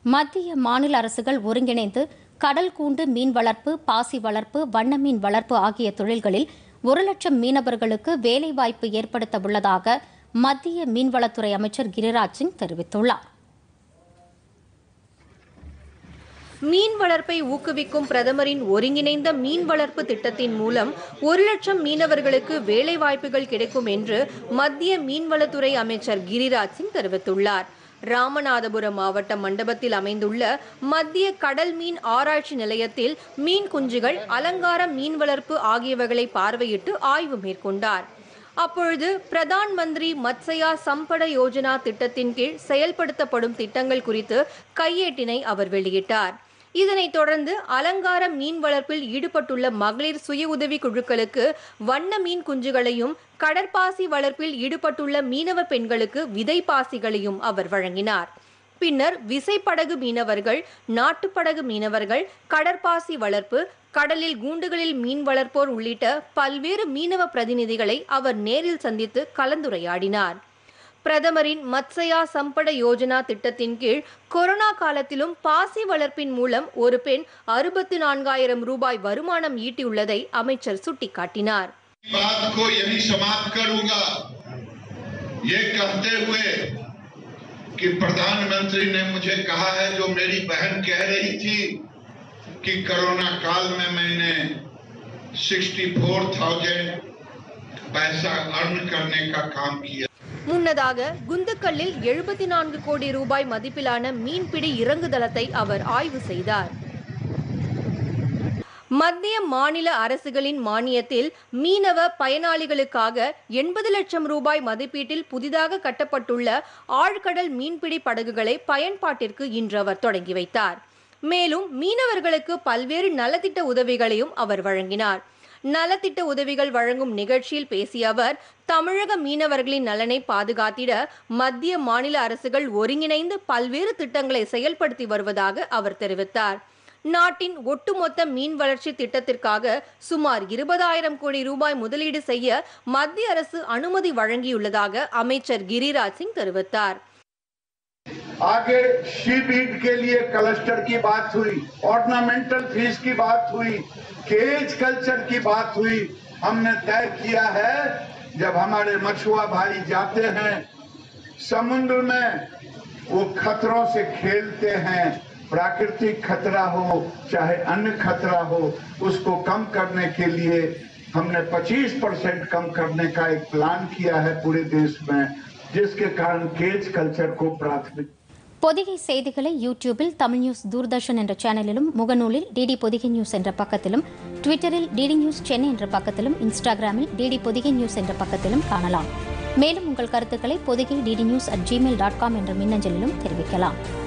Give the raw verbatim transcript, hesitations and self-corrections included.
மத்திய மாநில அரசுகள் ஒருங்கிணைந்து கடல் கூண்டு மீன் வளர்ப்பு, பாசி வளர்ப்பு, வண்ண மீன் வளர்ப்பு ஆகிய தொழில்களில் ஒரு லட்சம் மீனவர்களுக்கு வேலைவாய்ப்பு ஏற்படுத்த உள்ளதாக மத்திய மீன்வளத்துறை அமைச்சர் கிரிராஜ் சிங் தெரிவித்துள்ளார். மீன் வளர்ப்பை ஊக்குவிக்கும் பிரதமரின் ஒருங்கிணைந்த மீன் வளர்ப்பு திட்டத்தின் மூலம் ஒரு லட்சம் மீனவர்களுக்கு வேலைவாய்ப்புகள் கிடைக்கும் என்று மத்திய மீன்வளத்துறை அமைச்சர் கிரிராஜ் சிங் தெரிவித்துள்ளார். ராமநாதபுரம் மாவட்டம் மண்டபத்தில் அமைந்துள்ள மத்திய கடல் மீன் ஆராய்ச்சி நிலையத்தில் மீன் குஞ்சுகள், அலங்கார மீன் வளர்ப்பு ஆகியவைகளை பார்வையிட்டு ஆய்வு மேற்கொண்டார். அப்பொழுது பிரதான் மந்திரி மத்ஸ்யா சம்பட யோஜனா திட்டத்தின் கீழ் செயல்படுத்தப்படும் திட்டங்கள் குறித்து கையேட்டினை அவர் வெளியிட்டார். இதனைத் தொடர்ந்து அலங்கார மீன் வளர்ப்பில் ஈடுபட்டுள்ள மகளிர் சுய உதவி குழுக்களுக்கு வண்ண மீன் குஞ்சுகளையும், கடற்பாசி வளர்ப்பில் ஈடுபட்டுள்ள மீனவ பெண்களுக்கு விதைப்பாசிகளையும் அவர் வழங்கினார். பின்னர் விசைப்படகு மீனவர்கள், நாட்டுப்படகு மீனவர்கள், கடற்பாசி வளர்ப்பு, கடலில் கூண்டுகளில் மீன் வளர்ப்போர் உள்ளிட்ட பல்வேறு மீனவ பிரதிநிதிகளை அவர் நேரில் சந்தித்து கலந்துரையாடினார். பிரதமரின் மத்ஸ்யா சம்பட யோஜனா திட்டத்தின் கீழ் கொரோனா காலத்திலும் பாசி வளர்ப்பின் மூலம் ஒரு பெண் அறுபத்தி நான்காயிரம் ரூபாய் வருமானம் ஈட்டியுள்ளதை அமைச்சர் சுட்டிக்காட்டினார். कि प्रधानमंत्री ने मुझे कहा है, जो मेरी बहन कह रही थी कि कोरोना काल में मैंने चौंसठ हज़ार पैसा अर्न करने का काम किया. முன்னதாக குந்துக்கல்லில் எழுபத்தி நான்கு கோடி ரூபாய் மதிப்பிலான மீன்பிடி இறங்குதளத்தை அவர் ஆய்வு செய்தார். மத்திய மாநில அரசுகளின் மானியத்தில் மீனவ பயனாளிகளுக்காக எண்பது லட்சம் ரூபாய் மதிப்பீட்டில் புதிதாக கட்டப்பட்டுள்ள ஆழ்கடல் மீன்பிடி படகுகளை பயன்பாட்டிற்கு இன்று அவர் தொடங்கி வைத்தார். மேலும் மீனவர்களுக்கு பல்வேறு நலத்திட்ட உதவிகளையும் அவர் வழங்கினார். நலத்திட்ட உதவிகள் வழங்கும் நிகழ்ச்சியில் பேசிய அவர், தமிழக மீனவர்களின் நலனை பாதுகாத்திட மத்திய மாநில அரசுகள் ஒருங்கிணைந்து பல்வேறு திட்டங்களை செயல்படுத்தி வருவதாக அவர் தெரிவித்தார். நாட்டின் ஒட்டுமொத்த மீன் வளர்ச்சி திட்டத்திற்காக சுமார் இருபதாயிரம் கோடி ரூபாய் முதலீடு செய்ய மத்திய அரசு அனுமதி வழங்கியுள்ளதாக அமைச்சர் கிரிராஜ் சிங் தெரிவித்தார். आगे सी बीड के लिए क्लस्टर की बात हुई, ऑर्नामेंटल फिश की बात हुई, केज कल्चर की बात हुई. हमने तय किया है, जब हमारे मछुआ भाई जाते हैं समुद्र में, वो खतरों से खेलते हैं. प्राकृतिक खतरा हो चाहे अन्य खतरा हो, उसको कम करने के लिए हमने पच्चीस परसेंट कम करने का एक प्लान किया है पूरे देश में, जिसके कारण केज कल्चर को प्राथमिक. பொதிகை செய்திகளை யூடியூபில் தமிழ் நியூஸ் தூர்தர்ஷன் என்ற சேனலிலும், முகநூலில் டிடி பொதிகை நியூஸ் என்ற பக்கத்திலும், ட்விட்டரில் டிடி நியூஸ் சென்னை என்ற பக்கத்திலும், இன்ஸ்டாகிராமில் டிடி பொதிகை நியூஸ் என்ற பக்கத்திலும் காணலாம். மேலும் உங்கள் கருத்துக்களை Podhigai DD news at gmail dot com என்ற மின்னஞ்சலிலும் தெரிவிக்கலாம்.